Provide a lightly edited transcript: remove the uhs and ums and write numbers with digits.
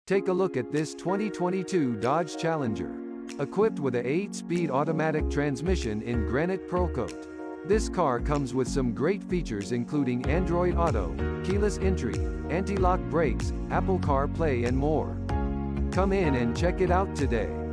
Take a look at this 2022 Dodge Challenger. Equipped with a 8-speed automatic transmission in granite pearl coat. This car comes with some great features including Android Auto, keyless entry, anti-lock brakes, Apple CarPlay and more. Come in and check it out today.